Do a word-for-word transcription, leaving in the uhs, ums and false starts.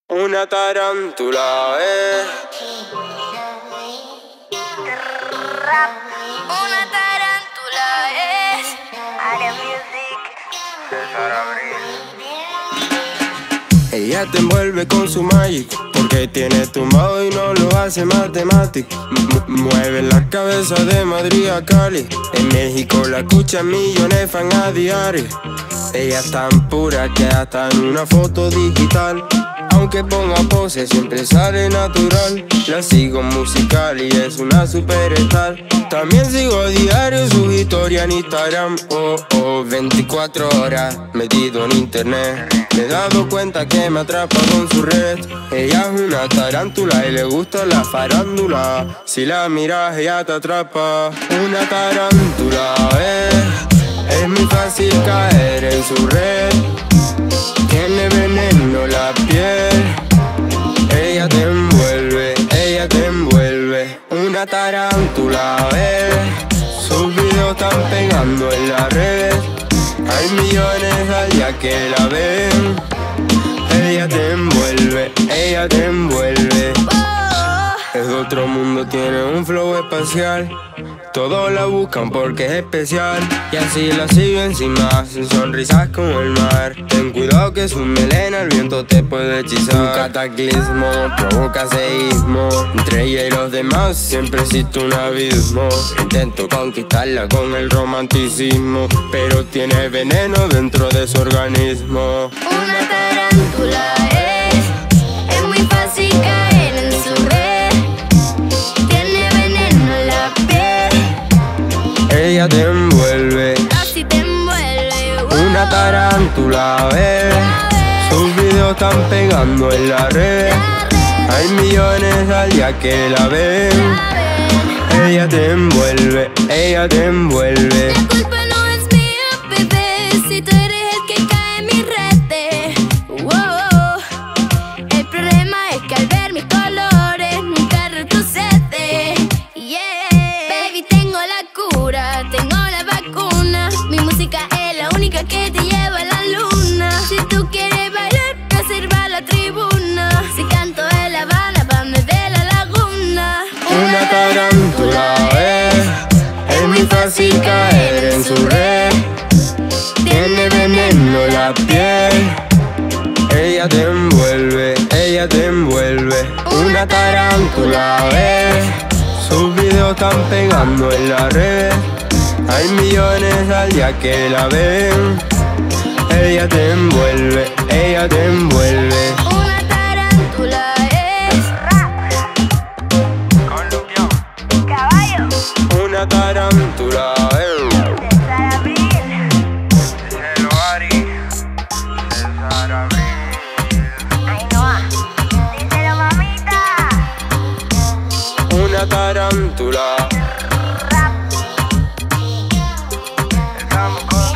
Una tarántula, eh. Una tarántula es Área Music. Ella te envuelve con su magic, porque tiene tumbado y no lo hace matemático. Mueve la cabeza de Madrid a Cali. En México la escuchan millones fan a diario. Ella es tan pura que hasta en una foto digital, aunque ponga pose, siempre sale natural. La sigo musical y es una superstar. También sigo a diario su historia en Instagram. Oh, oh, veinticuatro horas metido en internet. Me he dado cuenta que me atrapa con su red. Ella es una tarántula y le gusta la farándula. Si la miras ella te atrapa. Una tarántula, eh. Es muy fácil caer en su red. Tiene veneno la piel. Ella te envuelve, ella te envuelve. Una tarántula, eh. Sus videos están pegando en la red. Hay millones al día que la ven. Ella te envuelve, ella te envuelve. Es de otro mundo, tiene un flow espacial. Todos la buscan porque es especial. Y así la siguen sin más, sin sonrisas como el mar. Ten cuidado que su melena el viento te puede hechizar. Un cataclismo provoca seísmo. Entre ella y los demás siempre existe un abismo. Intento conquistarla con el romanticismo, pero tiene veneno dentro de su organismo. Una tarántula es, es muy fácil caer en su red. Tiene veneno en la piel. Ella te envuelve, Así te envuelve. una tarántula, eh. Sus videos están pegando en la red. Hay millones al día que la ven. Ella te envuelve, ella te envuelve. La culpa no es mía, bebé, si tú eres el que cae en mis redes. Wow. El problema es que al ver mis colores nunca retrocede. Yeah. Baby, tengo la cura, tengo la vacuna. Mi música es la única que te lleva a la luna. Si tú quieres bailar, reserva la tribuna. Si canto en La Habana, vame de la laguna. Una tarántula, eh. Es muy fácil caer en su red. Tiene veneno la piel. Ella te envuelve, ella te envuelve. Una tarántula, eh. Sus videos están pegando en la red. Hay millones al día que la ven. Ella te envuelve, ella te envuelve. Una tarántula es caballo Una tarántula, eh. de Sara Abril. Hello, Ari. César Abril. Ainhoa, díselo, mamita. Una tarántula. Rap. Estamos con